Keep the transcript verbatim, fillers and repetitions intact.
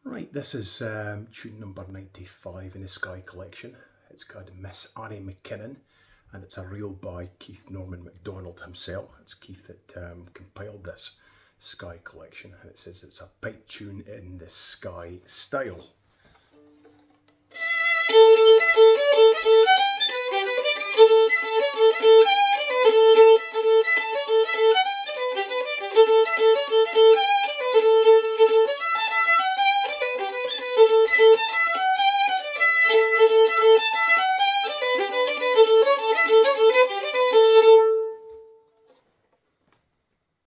Right, this is um, tune number ninety-five in the Skye collection. It's called Miss Annie Mackinnon, and it's a reel by Keith Norman MacDonald himself. It's Keith that um, compiled this Skye collection, and it says it's a pipe tune in the Skye style.